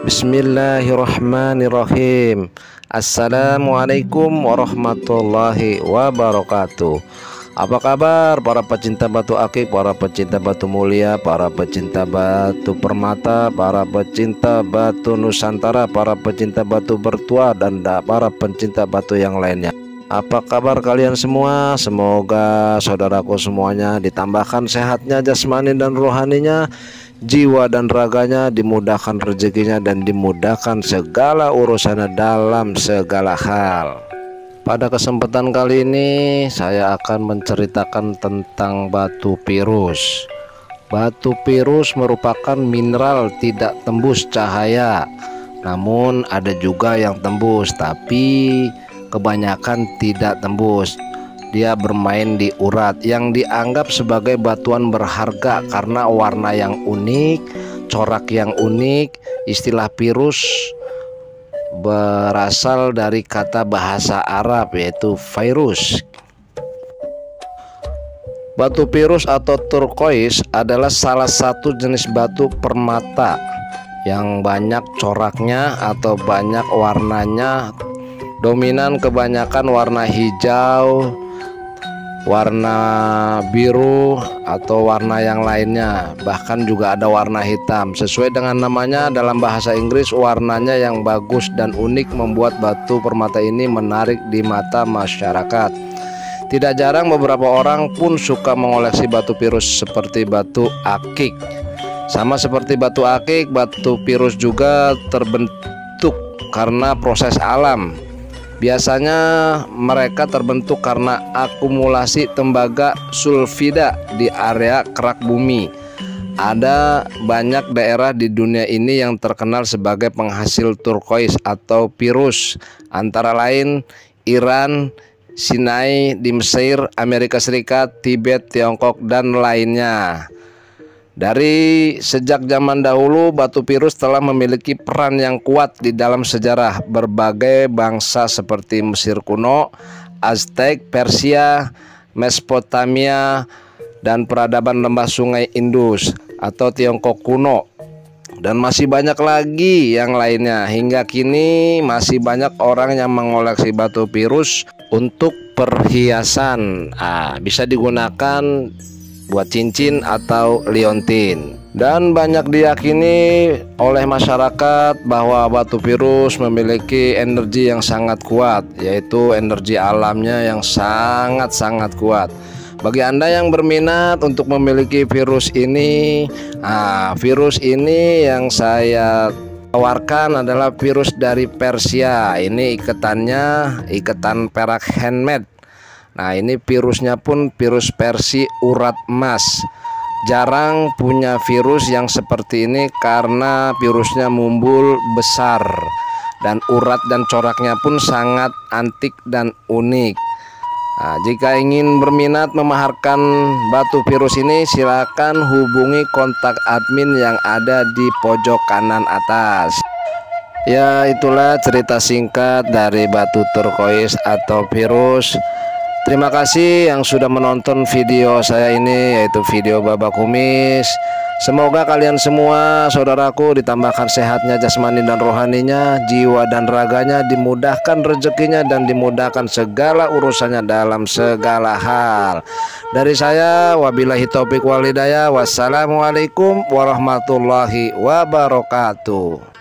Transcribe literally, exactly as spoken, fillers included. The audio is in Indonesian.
Bismillahirrahmanirrahim. Assalamualaikum warahmatullahi wabarakatuh. Apa kabar para pecinta batu akik, para pecinta batu mulia, para pecinta batu permata, para pecinta batu Nusantara, para pecinta batu bertua, dan para pecinta batu yang lainnya? Apa kabar kalian semua? Semoga saudaraku semuanya ditambahkan sehatnya jasmani dan rohaninya, jiwa dan raganya, dimudahkan rezekinya, dan dimudahkan segala urusannya dalam segala hal. Pada kesempatan kali ini saya akan menceritakan tentang batu pirus. Batu pirus merupakan mineral tidak tembus cahaya, namun ada juga yang tembus, tapi kebanyakan tidak tembus. Dia bermain di urat yang dianggap sebagai batuan berharga karena warna yang unik, corak yang unik. Istilah pirus berasal dari kata bahasa Arab yaitu fairus. Batu pirus atau turquoise adalah salah satu jenis batu permata yang banyak coraknya atau banyak warnanya. Dominan kebanyakan warna hijau, warna biru, atau warna yang lainnya. Bahkan juga ada warna hitam. Sesuai dengan namanya dalam bahasa Inggris, warnanya yang bagus dan unik membuat batu permata ini menarik di mata masyarakat. Tidak jarang beberapa orang pun suka mengoleksi batu pirus seperti batu akik. Sama seperti batu akik, batu pirus juga terbentuk karena proses alam. Biasanya mereka terbentuk karena akumulasi tembaga sulfida di area kerak bumi. Ada banyak daerah di dunia ini yang terkenal sebagai penghasil turquoise atau pirus, antara lain Iran, Sinai di Mesir, Amerika Serikat, Tibet, Tiongkok, dan lainnya. Dari sejak zaman dahulu, batu pirus telah memiliki peran yang kuat di dalam sejarah berbagai bangsa seperti Mesir kuno, Aztek, Persia, Mesopotamia, dan peradaban lembah sungai Indus atau Tiongkok kuno. Dan masih banyak lagi yang lainnya. Hingga kini masih banyak orang yang mengoleksi batu pirus untuk perhiasan. Ah, bisa digunakan buat cincin atau liontin. Dan banyak diyakini oleh masyarakat bahwa batu pirus memiliki energi yang sangat kuat, yaitu energi alamnya yang sangat-sangat kuat. Bagi Anda yang berminat untuk memiliki virus ini, nah, virus ini yang saya tawarkan adalah virus dari Persia. Ini ikatannya ikatan perak handmade. Nah, ini virusnya pun virus Persia urat emas. Jarang punya virus yang seperti ini karena virusnya mumbul besar, dan urat dan coraknya pun sangat antik dan unik. Nah, jika ingin berminat memaharkan batu virus ini, silakan hubungi kontak admin yang ada di pojok kanan atas. Ya, itulah cerita singkat dari batu turquoise atau virus. Terima kasih yang sudah menonton video saya ini, yaitu video Babak Kumis. Semoga kalian semua saudaraku ditambahkan sehatnya jasmani dan rohaninya, jiwa dan raganya, dimudahkan rezekinya, dan dimudahkan segala urusannya dalam segala hal. Dari saya, wabillahi taufik wal hidayah. Wassalamualaikum warahmatullahi wabarakatuh.